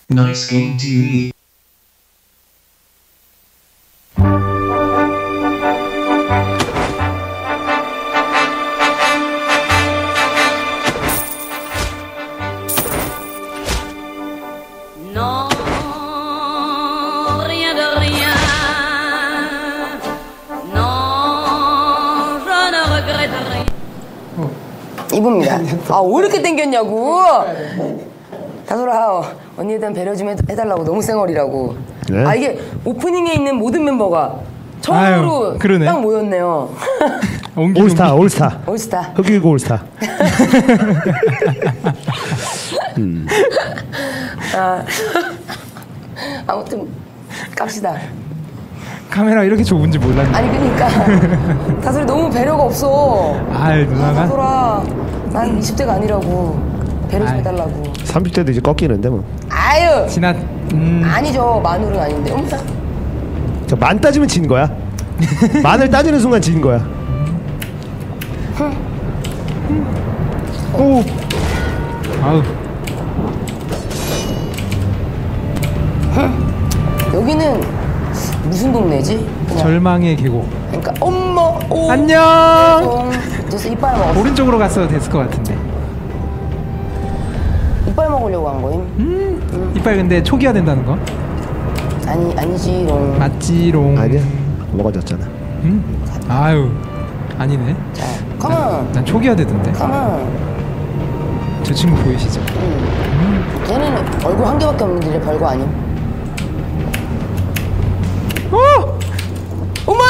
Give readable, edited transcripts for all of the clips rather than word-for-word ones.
Nice Game TV. Non, rien de rien. Non, je ne regrette rien. 이분입니다. 아, 왜 이렇게 땡겼냐고? 다솔아, 언니에 대한 배려 좀 해달라고. 너무 쌩얼이라고. 네? 아, 이게 오프닝에 있는 모든 멤버가 처음으로 아유, 그러네. 딱 모였네요. 올스타, 올스타. 올스타. 흑일고 올스타. 아, 아무튼 갑시다. 카메라 이렇게 좁은지 몰랐네. 아니 그러니까 다솔이 너무 배려가 없어. 아이, 누나가? 다솔아, 난 20대가 아니라고. 배려 좀 아이. 해달라고. 30대도 이제 꺾이는데 뭐. 아유, 아니죠. 만울은 아닌데. 만 따지면 진 거야. 만을 따지는 순간 진 거야. 오. 아우. 여기는 무슨 동네지? 그냥. 절망의 계곡. 그러니까 엄마 오 안녕. 그래서 이빨 먹었어. 오른쪽으로 갔어도 됐을 것 같은데. 이빨 먹으려고 한 거임? 이빨 근데 초기화 된다는 거? 아니지롱. 맞지롱. 아니야. 먹어졌잖아. 아유. 아니네. 자, 컴온. 난 초기화 되던데. 컴온. 저 친구 보이시죠? 얘는 얼굴 한 개밖에 없는데 이제 별거 아님? 엄마!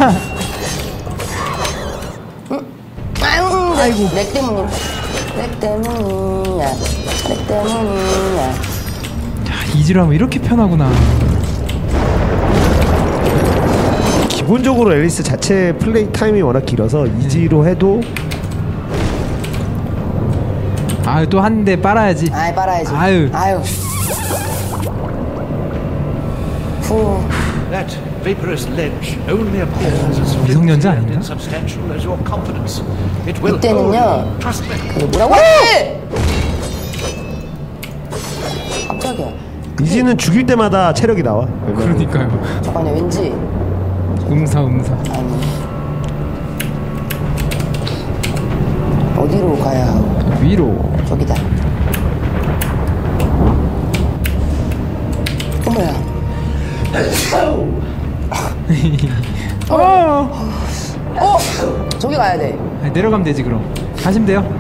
아이고. 내 때문이야. 내 때문이야. 내 때문이야. 야, 이지로 하면 이렇게 편하구나. 기본적으로 앨리스 자체 플레이 타임이 워낙 길어서 이지로 해도 아유, 또 한 대 빨아야지. 아이, 빨아야지. 아유. 아유. 후. That vaporous ledge only appears as 미성년자 flimsy and 아닌가? insubstantial as your confidence. It will 이때는요. hold you. Trust me. 그 뭐라고 해? 깜짝이야. 이지는 죽일 때마다 체력이 나와. 그러니까요. 잠깐만요. 왠지 음사. 아니. 어디로 가야 하고? 위로. 저기다. 어머야. 저기 가야 돼. 아니, 내려가면 되지 그럼. 가시면 돼요.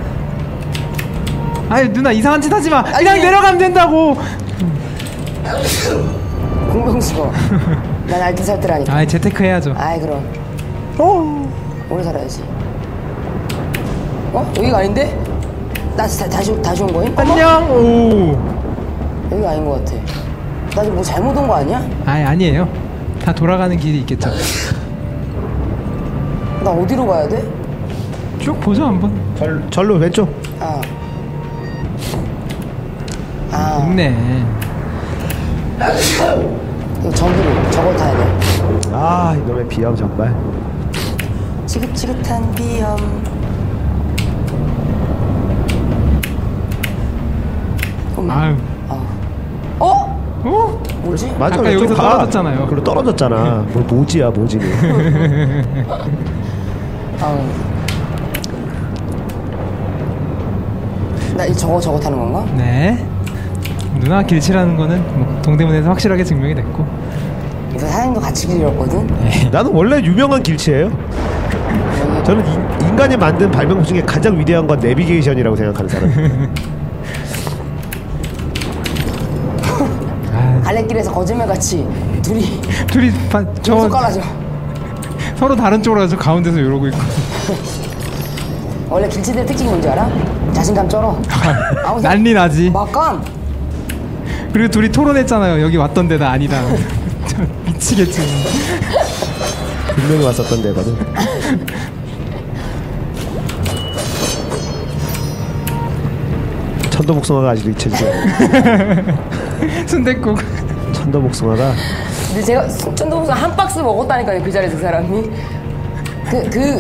아니 누나 이상한 짓 하지 마. 그냥 아니. 내려가면 된다고. 공병수거. 난 알뜰살뜰하니까. 아 재테크 해야죠. 아이 그럼. 오래 살아야지. 여기가 아닌데? 나 다시 온 거임? 안녕. 오. 여기가 아닌 것 같아. 나 지금 뭐 잘못 온 거 아니야? 아니에요. 다 돌아가는 길이 있겠죠. 나 어디로 가야 돼? 쭉 보자 한번. 절로 왼쪽. 있네. 이거 저걸 타야 돼. 아 이놈의 비염 정말. 지긋지긋한 비염. 아유. 어? 뭐지? 맞아. 아까 왼쪽 여기서 가. 떨어졌잖아요. 그리고 떨어졌잖아. 뭐 모지야 모지는. 나 저거 타는 건가? 네. 누나 길치라는 거는 뭐 동대문에서 확실하게 증명이 됐고. 이거 사장님도 같이 길었거든? 나는 원래 유명한 길치예요. 저는 인간이 만든 발명품 중에 가장 위대한 건 내비게이션이라고 생각하는 사람이에요. 갈래길에서 거짓말같이 둘이 저 손가락죠. 서로 다른 쪽으로 가서 가운데서 이러고 있고. 원래 길치들 특징이 뭔지 알아? 자신감 쩔어. 난리 나지. 막감. 그리고 둘이 토론했잖아요. 여기 왔던 데다 아니다. 저 미치겠지. 분명히 왔었던 데거든. 천도복숭아가 아직도 잊혀지지 않아. 순댓국. 천도복숭아가 근데 제가 천도복숭아 한 박스 먹었다니까요. 그 자리에서 그 사람이.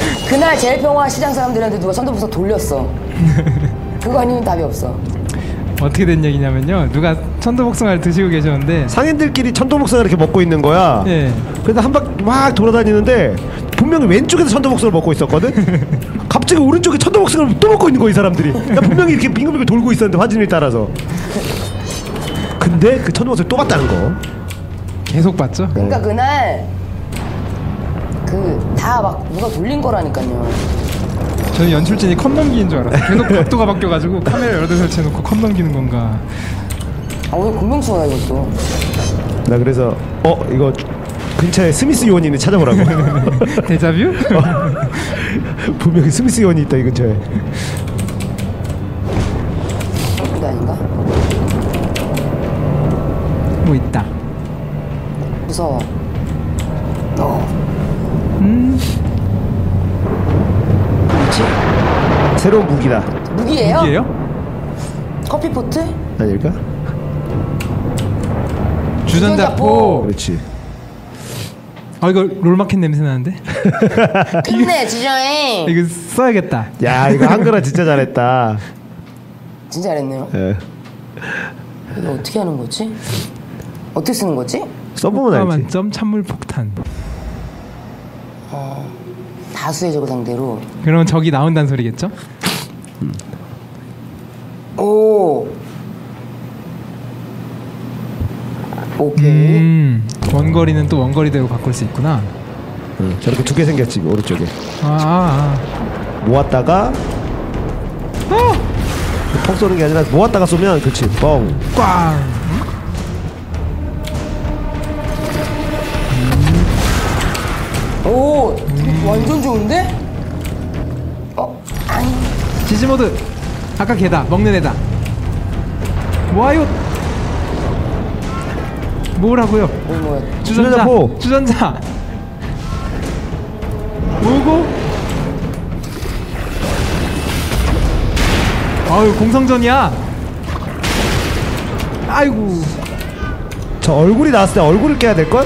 그날 제일평화 시장 사람들한테 누가 천도복숭아 돌렸어. 그거 아니면 답이 없어. 어떻게 된 얘기냐면요. 누가 천도복숭아를 드시고 계셨는데 상인들끼리 천도복숭아 이렇게 먹고 있는 거야. 예. 그래서 한 바퀴 막 돌아다니는데 분명히 왼쪽에서 천도복숭아를 먹고 있었거든. 갑자기 오른쪽에 천도복숭아를 또 먹고 있는 거야 이 사람들이. 야, 분명히 이렇게 빙글빙글 돌고 있었는데 화질을 따라서. 근데 그 천도복숭아를 또 봤다는 거. 계속 봤죠. 그러니까 그날 그 다 막 누가 돌린 거라니까요. 저는 연출진이 컵 넘기는 줄 알았어요. 계속 각도가 바뀌어가지고 카메라 여러 대 설치해놓고 컵 넘기는 건가. 아 오늘 공명수가 이것도. 나 그래서 이거 근처에 스미스 요원이 찾아보라고. 데자뷰? 분명히 스미스 요원이 있다 이 근처에. 이게 아닌가? 뭐 있다. 무서워. 뭐지? 새로운 무기다. 무기예요? 무기예요? 커피포트? 아닐까? 주전자포. 그렇지. 아 이거 롤마켓 냄새 나는데? 끝내 주저해. 이거 써야겠다. 야 이거 한글화 진짜 잘했다. 진짜 잘했네요. 예. 이거 어떻게 하는 거지? 어떻게 쓰는 거지? 써보면 알지. 만점 찬물 폭탄. 다수의 적을 상대로. 그러면 적이 나온다는 소리겠죠? 오. 오케이. 원거리는 또 원거리대로 바꿀 수 있구나. 저렇게 두 개 생겼지 오른쪽에. 모았다가 펑 쏘는 게 아니라 모았다가 쏘면 그렇지 뻥. 꽝. 오, 완전 좋은데? 아니. 지지모드. 아까 걔다. 먹는 애다. 뭐하요? 뭐라고요? 뭐야? 주전자포. 주전자. 뭐고? 아유 공성전이야. 아이고. 저 얼굴이 나왔을 때 얼굴을 깨야 될 걸?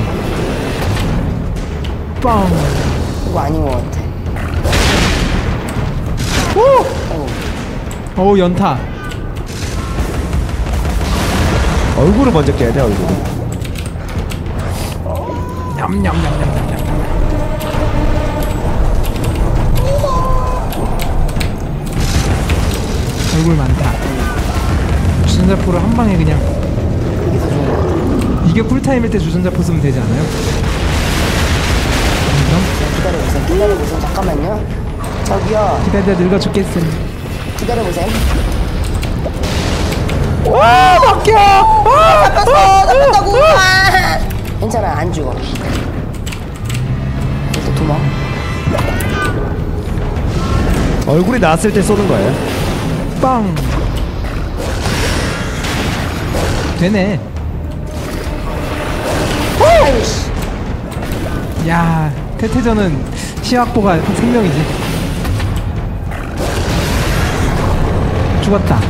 빵. 이거 아닌 것 같아. 오 연타. 얼굴을 먼저 깨야 돼 얼굴. 냠냠냠냠냠냠. 얼굴 많다. 주전자포를 한 방에 그냥. 이게 쿨타임일 때 주전자포 쓰면 되지 않아요? 기다려보세요. 잠깐만요. 저기요. 기다려 늙어 죽겠음. 기다려보세요. 와 바뀌어. 잡혔다고. 괜찮아, 안 죽어. 일단 도망. 얼굴이 나왔을 때 쏘는 거예요. 빵. 되네. 아이씨. 야 태태전은 시확보가 생명이지. 죽었다.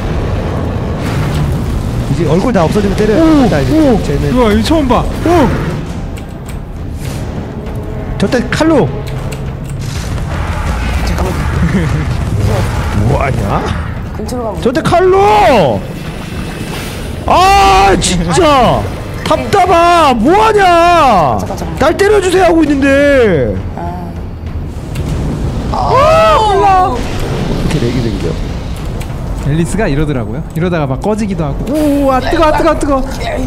이제 얼굴 다 없어지면 때려. 쟤는 우와 이거 처음 봐. 저때 칼로. 잠깐만. 뭐하냐? 근처로 가면. 저때 칼로. 아 진짜 답답하. 뭐하냐? 잠깐. 날 때려주세요 하고 있는데. 몰라. 이렇게 내기 생겨. 앨리스가 이러더라고요. 이러다가 막 꺼지기도 하고. 오아 뜨거.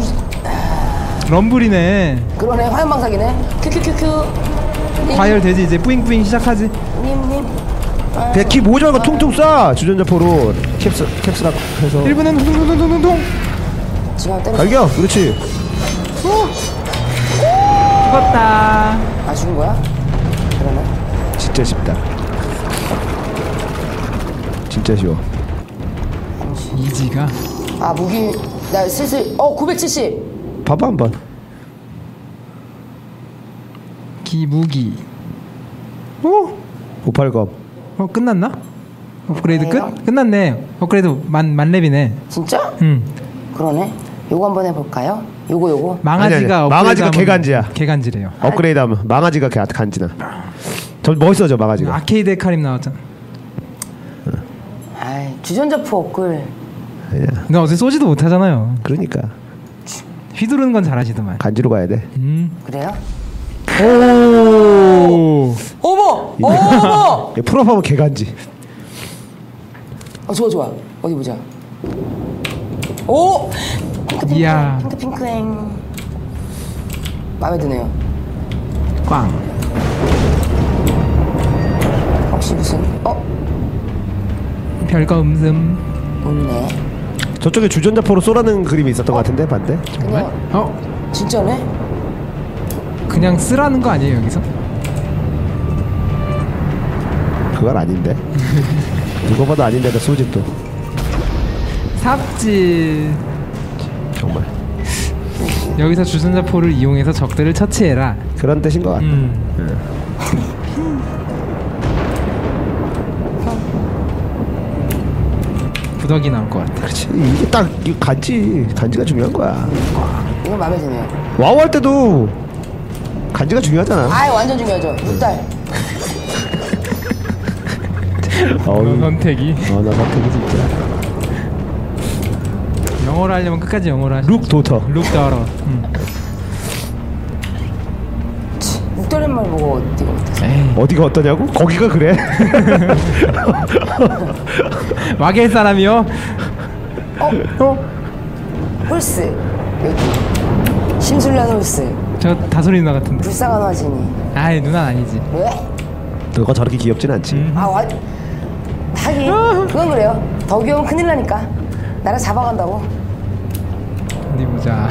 럼블이네. 그러네, 화염방사기네. 큐큐큐큐. 과열되지 이제 뿌잉뿌잉 시작하지. 님. 백키 모자가 퉁퉁 쏴. 주전자포로 캡스락 해서 1분은 퉁퉁퉁퉁퉁. 지금 때려. 갈겨. 그렇지. 죽었다. 아, 죽은 거야? 그러네. 진짜 쉽다. 진짜 쉬워. 이지가. 아, 무기. 나 슬슬. 970. 봐봐 한번. 기무기. 보팔검. 끝났나? 업그레이드 아니요. 끝? 끝났네. 업그레이드 만렙이네. 진짜? 그러네. 요거 한번 해볼까요? 요거. 망아지가 아니. 망아지가 개간지야. 개간지래요. 업그레이드하면 망아지가 간지나. 좀 멋있어져 망아지가. 아케이드 헤카림 나왔잖아. 아이, 주전자포 업글. 그냥 나 어제 쏘지도 못하잖아요. 그러니까 휘두르는 건 잘하시더만. 간지로 가야 돼. 그래요? 오. 어머! 어머! 풀업하면 개간지. 좋아 좋아. 어디 보자. 오! 이야. 핑크핑크행. 마음에 드네요. 꽝. 혹시 무슨 별거 음슴. 없네. 저쪽에 주전자포로 쏘라는 그림이 있었던 것 같은데 반대. 그냥 진짜네? 그냥 쓰라는 거 아니에요 여기서? 그건 아닌데. 누가 봐도 아닌데다 쏘지 또. 삽질. 정말 여기서 주전자포를 이용해서 적들을 처치해라. 그런 뜻인 것 같아. 부덕이 나올 것 같아. 그렇지. 이게 딱 이 간지가 중요한 거야. 이거 마음에 드네요. 와우 할 때도 간지가 중요하잖아. 아이 완전 중요하죠. 6달. 너 선택이. 나 선택이 진짜. 영어로 하려면 끝까지 영어로 하시. 룩 도터. 룩 더러. 6달인 말 보고 어디가 못했어. 에이. 어디가 어떠냐고? 거기가 그래. 와겔 사람이요? 홀스. 여기. 심술난 홀스. 저 다솔이 누나 같은데. 불쌍한 화진이. 아이 누나 아니지. 왜? 너가 저렇게 귀엽진 않지. 하긴 그건 그래요. 더 귀여우면 큰일 나니까. 나를 잡아간다고. 어디 보자.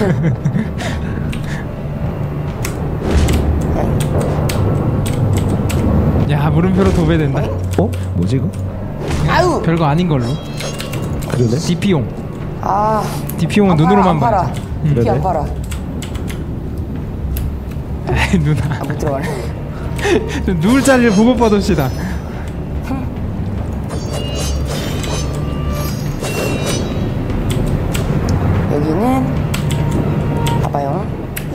야 물음표로 도배된다. 뭐지 이거? 아유. 별거 아닌 걸로. 그러네. DP용. DP용은 안 눈으로만 팔아. 봐야지. DP 안 팔아. 에이 누나. 못 들어가네. 좀 누울 자리를 보고 뻗읍시다. 여기는 봐봐요.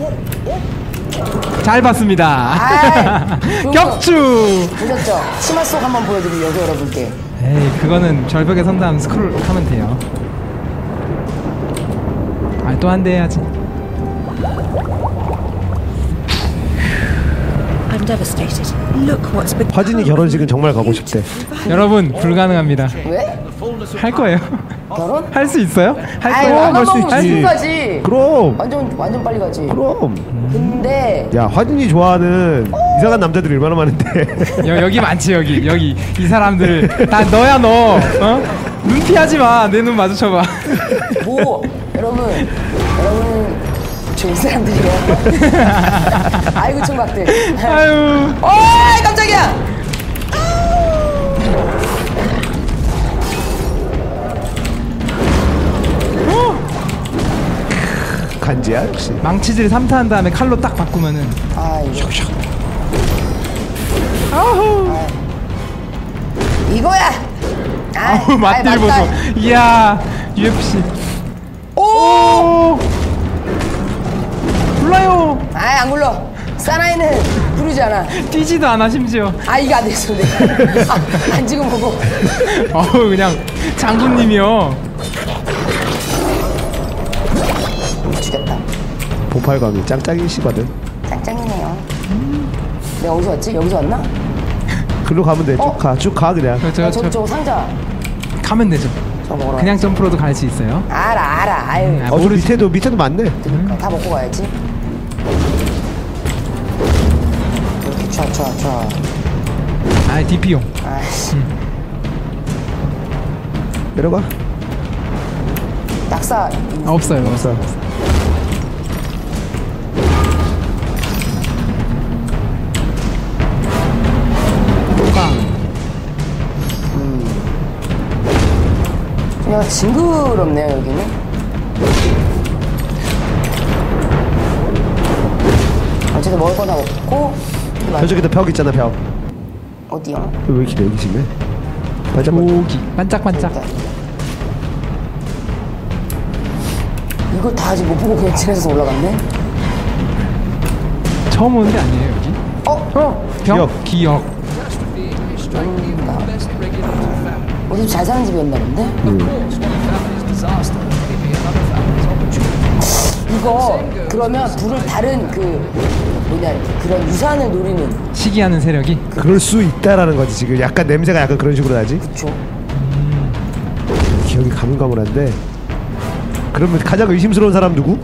잘 봤습니다. 아이, 격추. 보셨죠? 치마 속 한번 보여드리려고 여러분께. 에이 그거는 절벽에 선 다음 스크롤하면 돼요. 또 한 대 해야지. I'm devastated. Look what's become. 화진이 결혼식은 정말 가고 싶대. 여러분 불가능합니다. 왜? 할 거예요. 결혼? 할 수 있어요? 할 아이, 거예요. 할수 너무 있지. 지금 가지. 그럼. 완전 빨리 가지. 그럼. 근데 야 화진이 좋아하는 이상한 남자들이 얼마나 많은데. 여기 많지 여기 이 사람들 다 너야 너. 어? 눈 피하지 마. 내 눈 마주쳐봐. 뭐 여러분 좋은 사람들이에요. 아이고 총각들. 아유. 어이 깜짝이야. 간지야 역시. 망치질 3타 한 다음에 칼로 딱 바꾸면은. 아이고. 아우. 이거야. 아우 맞딜 맞다. 보소. 이야 UFC. 오. 불러요. 아이 안 굴러. 사나이는 부르지 않아. 뛰지도 않아 심지어. 이거 안 됐어 내가. 안 지금 보고. 어우 그냥 장군님이요. 죽였다. 보팔광이 짱짱이시거든. 짱짱이네요. 내가 어디서 왔지? 여기서 왔나? 글로 가면 돼. 쭉 가 그냥. 저 상자. 가면 되죠. 저 먹으러. 그냥 점프로도 갈 수 있어요. 알아. 아유. 아, 저 모르지. 밑에도 많네. 그러니까 다 먹고 가야지. 이렇게 촤. 아 DP용. 아이씨. 내려가. 낙사. 없어요. 없어. 야 징그럽네요 여기는. 어쨌든 먹을 거 다 먹고. 저쪽에도 벽 있잖아 벽. 어디요? 왜 이렇게 내기 심해? 고기 반짝반짝. 이거 다 아직 못 보고 그냥 지나서 올라갔네. 처음 오는 데 아니에요 여기? 기억. 어디 잘 사는 집이었나 본데? 이거 그러면 불을 다른 그 뭐냐 그런 유산을 노리는 시기하는 세력이. 그럴 수 있다라는 거지 지금. 약간 냄새가 약간 그런 식으로 나지. 그쵸. 기억이 가물가물한데. 그러면 가장 의심스러운 사람 누구?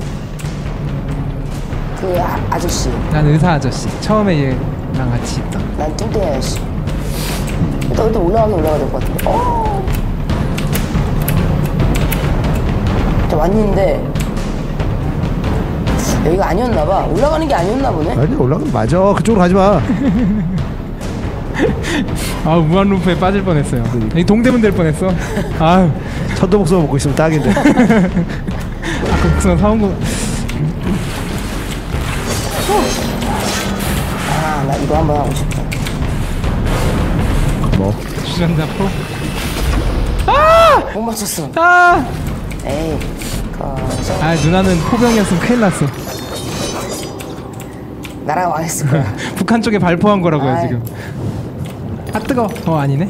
그 아저씨. 난 의사 아저씨. 처음에 얘랑 같이 있던. 난 뚱땡이 아저씨. 일단 올라가긴 올라가야 될 것 같은데. 왔는데 여기가 아니었나봐. 올라가는 게 아니었나 보네. 아니 올라가면 맞아. 그쪽으로 가지 마. 아 무한 루프에 빠질 뻔했어요. 이 동대문 될 뻔했어. 아유. 천도복숭아 먹고 있으면 딱인데. 아까 복숭아 사온 거. 나 이거 한번 하고 싶다. 뭐? 주전자 프로. 못 맞췄어. 아! 에이, 꺼져. 아 누나는 포병이었으면 큰일 났어. 나랑 왕했을 거야. 북한 쪽에 발포한 거라고요 아이. 지금. 아 뜨거. 아니네.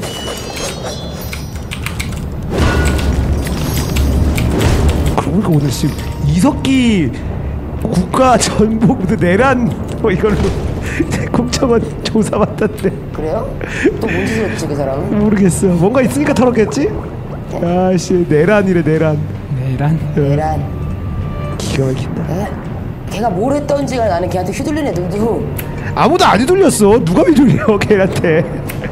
그러니까 오늘 지금 이석기 국가 전복 내란 뭐 이걸로 국정원 조사 받았대. 그래요? 또 뭔 짓을 했지 그 사람은? 모르겠어. 뭔가 있으니까 털었겠지? 아씨 내란이래 내란. 내란. 얘란. 기가 막힌다. 걔가 뭘 했던지가 나는 걔한테 휘둘린 애들도 아무도 안 휘둘렸어. 누가 휘둘려 걔한테.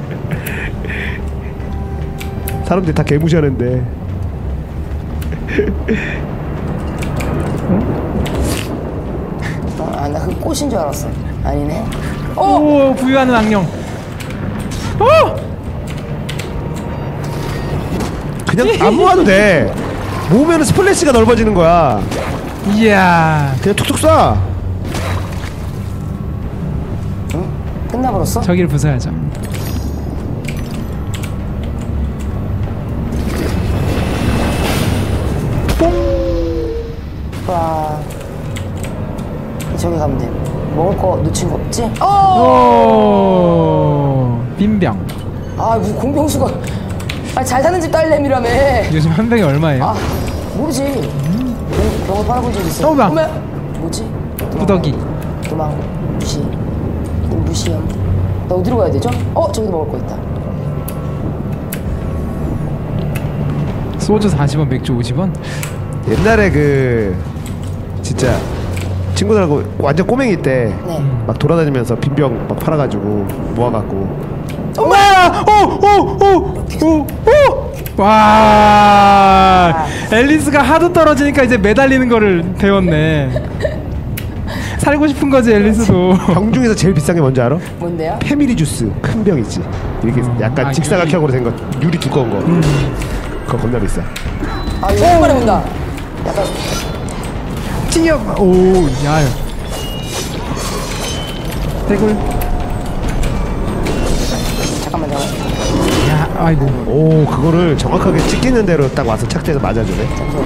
사람들이 다 개무시하는데. 나 그 꽃인 줄 알았어. 아니네. 오 부유하는 악령. 그냥 안 모아도 돼. 모으면 스플래시가 넓어지는 거야. 이야. 그냥 툭툭 쏴. 끝나버렸어? 저기를 부숴야죠. 와. 저기 가면 돼. 먹을 거 놓친 거 없지? 오. 빈병. 무슨 공병수가. 잘 사는 집 딸내미라며. 요즘 한 병이 얼마예요? 모르지. 병을 팔아본 적 있어. 또방. 어머, 뭐지? 꾸덕이. 도망. 무시형. 나 어디로 가야 되죠? 저기도 먹을 거 있다. 소주 40원, 맥주 50원? 옛날에 그 진짜 친구들하고 완전 꼬맹이 때 막 네. 돌아다니면서 빈병 막 팔아가지고 모아갖고. 엄마야! 와! 앨리스가 하도 떨어지니까 이제 매달리는 거를 배웠네. 살고 싶은 거지 앨리스도. 병 중에서 제일 비싼 게 뭔지 알아? 뭔데요? 패밀리 주스 큰 병이지. 이렇게 약간 직사각형으로 된 거, 유리 두꺼운 거. 그거 겁나 비싸. 이거 오랜만에 본다. 약간 찡여. 오, 야. 대굴. 잠깐만. 야, 아이고. 오, 그거를 정확하게 찍히는 대로 딱 와서 착지해서 맞아주네.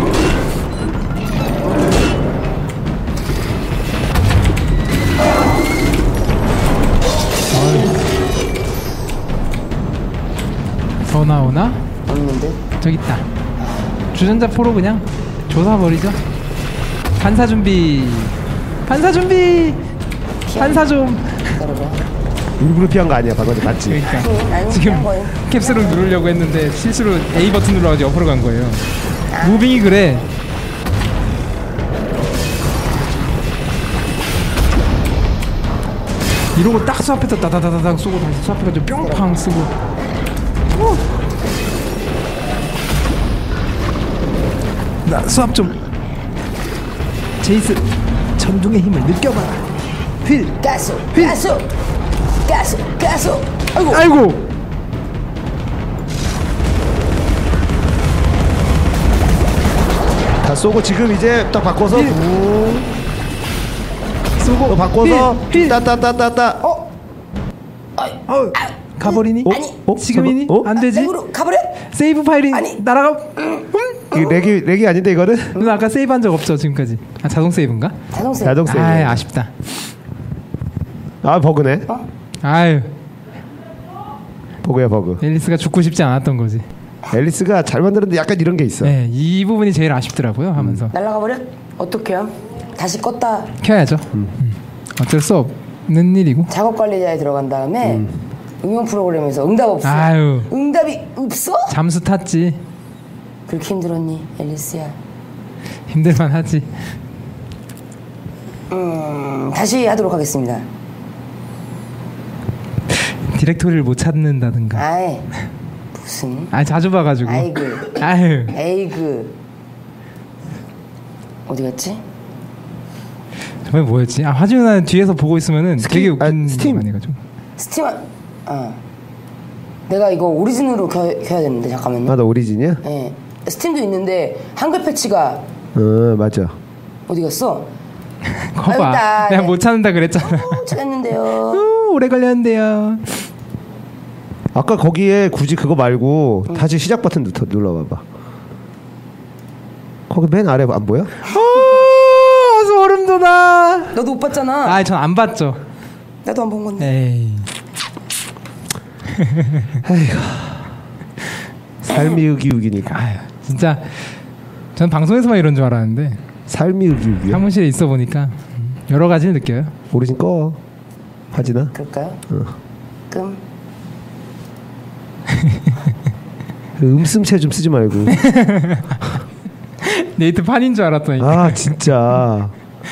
더 나오나? 없는데? 저기 있다. 주전자 포로 그냥 조사 버리죠. 반사 준비. 반사 준비. 반사 좀. 기다려봐. 일부러 피한 거 아니야, 방금 맞지? 그러니까 아니, 지금 그런 거예요. 캡슐을 누르려고 했는데 실수로 A 버튼 눌러가지고 옆으로 간 거예요. 무빙이 그래. 이러고 딱 수압해서 다다다다닥 쏘고 다시 수압해가지고 뿅팡 쓰고. 나 수압 좀. 제이스 전둥의 힘을 느껴봐라. 휠. 가스. 휠. 가스. 가스. 가스. 아이고. 아이고. 다 쏘고 지금 이제 딱 바꿔서 힐. 붕. 쏘고 또 바꿔서 힐. 따따따따따. 가버리니? 아니. 지금이니? 설마? 안 되지? 으로 가버려. 세이브 파일이 아니. 날아가. 이거 렉이 아닌데 이거는? 누나 아까 세이브한 적 없죠 지금까지? 자동 세이브인가? 자동세. 자동 세이브. 아 아쉽다. 버그네. 아유 버그야 버그. 앨리스가 죽고 싶지 않았던 거지. 앨리스가 잘 만들었는데 약간 이런 게 있어. 네, 이 부분이 제일 아쉽더라고요 하면서. 날아가 버려? 어떡해요? 다시 껐다. 켜야죠. 어쩔 수 없는 일이고. 작업 관리자에 들어간 다음에 응용 프로그램에서 응답 없어. 아유. 응답이 없어? 잠수 탔지. 그렇게 힘들었니, 앨리스야? 힘들만 하지. 다시 하도록 하겠습니다. 디렉토리를 못 찾는다든가. 아이, 무슨? 자주 봐가지고. 아이고. 아유. 에이그. 어디 갔지? 저번에 뭐였지? 화진우는 뒤에서 보고 있으면은 되게 웃긴 스팀. 많이 가지고. 스팀, 내가 이거 오리진으로 켜야 되는데, 잠깐만요. 아, 나 오리진이야? 예. 스팀도 있는데, 한글 패치가 맞아. 어디 갔어? 거봐. 있다. 내가 못 찾는다 그랬잖아. 찾았는데요. 오래 걸렸는데요. 아까 거기에 굳이 그거 말고 다시 시작 버튼 눌러봐봐. 거기 맨 아래 안 보여? 소름 돋아. 너도 못 봤잖아. 전 안 봤죠. 나도 안 본 건데. 에이. 아이고. 삶이 으기으기니까. 아유, 진짜 전 방송에서만 이런 줄 알았는데 삶이 으기으기야. 사무실에 있어 보니까 여러 가지를 느껴요. 오리진 꺼. 하지나? 그럴까요? 끔. 음슴체 좀 쓰지 말고. 네이트 판인 줄 알았다니까. 아 진짜.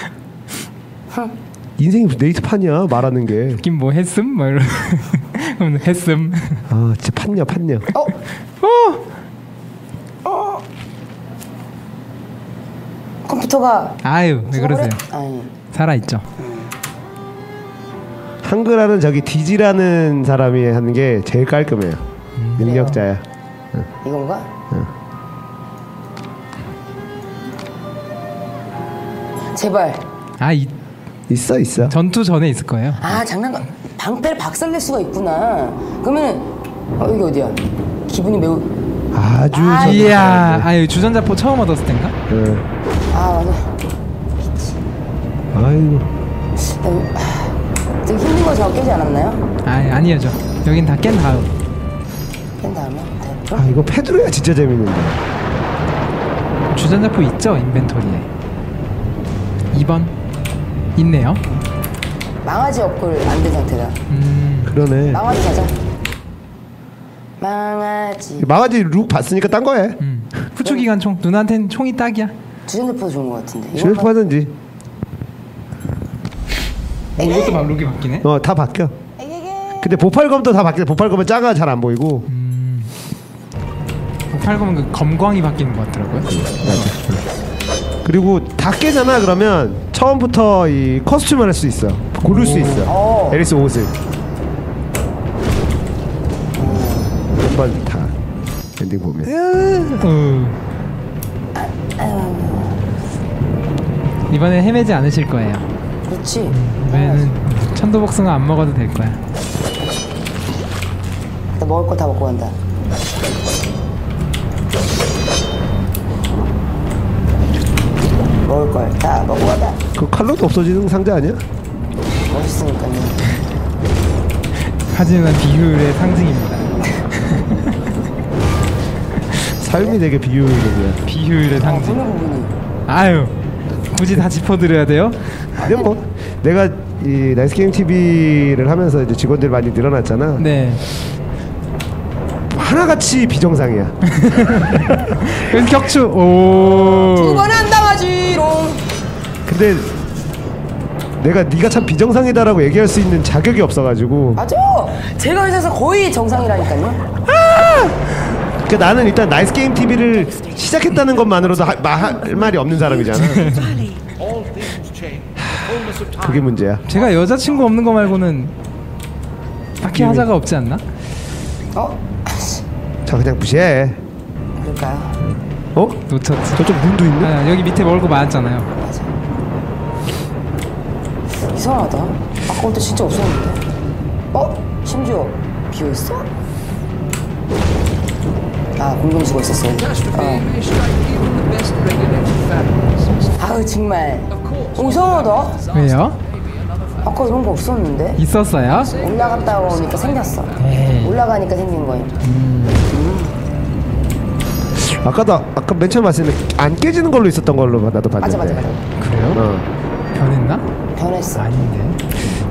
인생이 무슨 네이트판이야 말하는 게. 느낌 뭐 했음? 뭐 이런. 그럼 했음. 아 진짜 판냐. 컴퓨터가. 아유, 왜 그러세요? 아니. 살아있죠. 한글하는 저기 디지라는 사람이 하는 게 제일 깔끔해요. 능력자야. 이건가? 제발. 있어. 전투 전에 있을 거예요. 장난감. 방패를 박살낼 수가 있구나. 그러면은 여기 어디야? 기분이 매우. 아주 이야, 주전자포 처음 얻었을 땐가? 맞아. 아이고. 되게 힘든 거 저거 깨지 않았나요? 아니죠. 여긴 다 깬 다음. 깬 다음에? 네. 이거 패드로 해야 진짜 재밌는데. 주전자포 있죠? 인벤토리에. 2번 있네요. 망아지 업글 안 된 상태다. 그러네. 망아지 가자. 망아지 룩 봤으니까 딴 거 해. 후추기관 총. 누나한텐 총이 딱이야. 주전자포도 좋은 거 같은데. 쉐프 하든지. 이것도 막 룩이 바뀌네. 다 바뀌어. 근데 보팔검도 다 바뀌어. 보팔검은 작아 잘 안 보이고. 보팔검은 그 검광이 바뀌는 것 같더라고요. 그리고 다 깨잖아. 그러면 처음부터 이 커스튬을 할 수 있어. 고를 수 있어. 앨리스 옷을. 한번 다 엔딩 보면. 이번엔 헤매지 않으실 거예요. 그렇지. 이번에는 천도복숭아 안 먹어도 될 거야. 나 먹을 거 다 먹고 간다. 먹을 걸 다 먹고 간다. 그 칼로도 없어지는 상자 아니야? 멋있으니까요. 하지만 비율의 상징입니다. 삶이 되게 비효율적이야. 비효율의 상징. 어느 부분이? 아유, 굳이 다 짚어드려야 돼요? 근데 뭐 내가 이 나이스 게임 TV를 하면서 이제 직원들이 많이 늘어났잖아. 네. 하나같이 비정상이야. 그래서 격추. 오. 두 번 안 당하지롱. 근데 내가 네가 참 비정상이다라고 얘기할 수 있는 자격이 없어가지고. 맞아. 제가 회사에서 거의 정상이라니까요. 그러니까 나는 일단 나이스 게임 TV를 시작했다는 것만으로도 할 말이 없는 사람이잖아. All things change. The fullness of time. 그게 문제야. 제가 여자친구 없는 거 말고는 딱히 하자가 없지 않나? 자 그냥 무시해. 그럴까요? 어? 놓쳤지. 저쪽 문도 있네. 여기 밑에 먹을 거 많았잖아요. 맞아. 이상하다. 아까부터 진짜 없었는데. 심지어 비어있어? 공동수거 있었어. 정말. 이상하다. 왜요? 아까 이런 거 없었는데. 있었어요? 올라갔다 오니까 생겼어. 에이. 올라가니까 생긴 거예요. 아까 맨 처음 봤을 때 안 깨지는 걸로 있었던 걸로 나도 봤는데. 맞아. 그래요? 변했나? 변했어. 아닌데.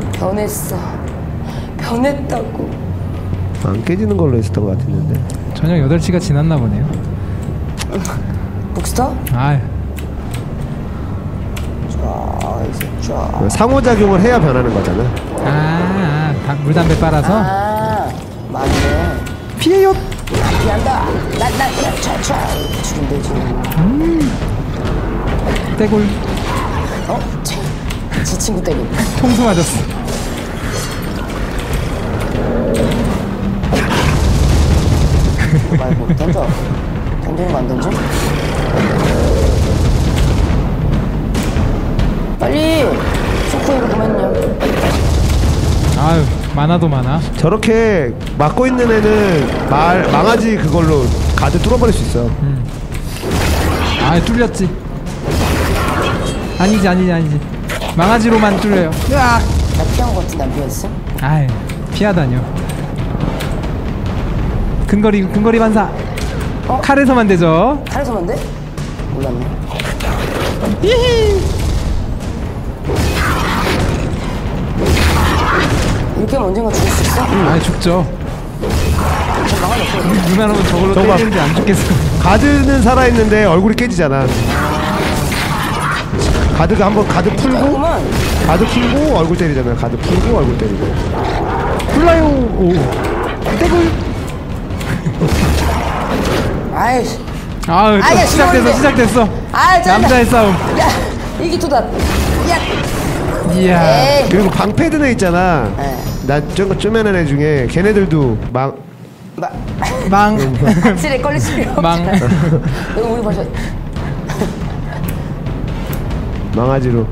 변했다고. 안 깨지는 걸로 있었던 것 같았는데. 저녁 8시가 지났나 보네요. 북스터? 아유. 이제 쫙. 상호작용을 해야 변하는 거잖아. 물담배 빨아서 맞네. 피해요. 피한다. 차차. 죽이면 되지. 떼골 지 친구 때리. 통수 맞았어. 말고 던지는 거 안 던져? 빨리 쇼크웨이브 그만요. 아유, 많아도 많아. 저렇게 막고 있는 애는 망아지 그걸로 가드 뚫어버릴 수 있어. 아, 뚫렸지. 아니지. 망아지로만 뚫려요. 으악! 나 피한 거 같은데 안 피했어? 아유, 피하다뇨. 근거리 반사. 칼에서만 되죠. 칼에서만 돼? 몰랐네. 이렇게 하면 언젠가 죽을 수 있어? 아, 죽죠. 누나는 저걸로 저거 봐. 때리는데 안 죽겠어. 가드는 살아있는데 얼굴이 깨지잖아. 가드가 한번 가드 풀고 얼굴 때리잖아. 가드 풀고 얼굴 때리고. 불러요. 오. 떼골. 아이씨. 아유, 또 아야, 시작됐어. 짜증나. 남자의 싸움. 야, 이기토다. 야. 이야. 에이. 그리고 방패드네 있잖아. 네. 나 쪼매는 애 중에 걔네들도 망. 실에 걸릴 필요 없잖아. 망. 이거 우리 벌써 망아지로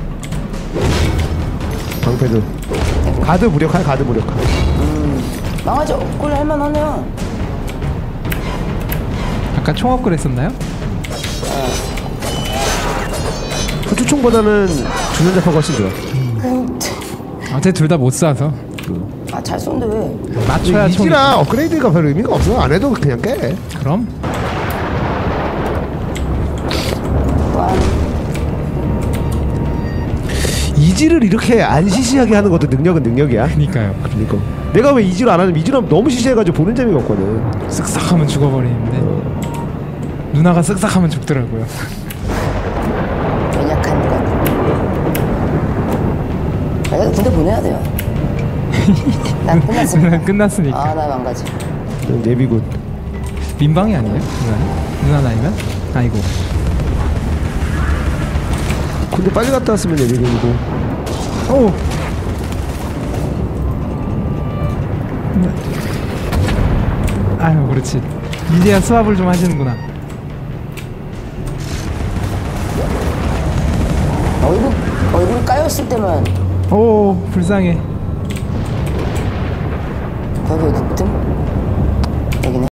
방패드. 가드 무력화. 망하지 꼴 할만하네요. 아까 총업글 했었나요? 후추총보다는 주전자파가 훨씬 좋아. 어제 둘 다 못 쏴서 잘 쏜데 왜? 맞춰야 총이. 이지라 업그레이드가 별 의미가 없어. 안 해도 그냥 깨. 그럼 이지를 이렇게 안 시시하게 하는 것도 능력이야. 그니까요. 그러니까 내가 왜 이지를 안 하냐면 이지를 하면 너무 시시해가지고 보는 재미가 없거든. 쓱싹하면 죽어버리는데 누나가 쓱싹하면 죽더라고요. 연약한 것. 내가 군대 보내야 돼요. 난 끝났으니까. 끝났으니까. 나 망가지. 예비군. 민방위 아니에요? 누나 나이면? 아이고. 근데 빨리 갔다 왔으면 예비군이고. 오. 아유, 그렇지. 이제야 수압을 좀 하시는구나. 얼굴 까였을 때만 오, 불쌍해. 거기 어딨든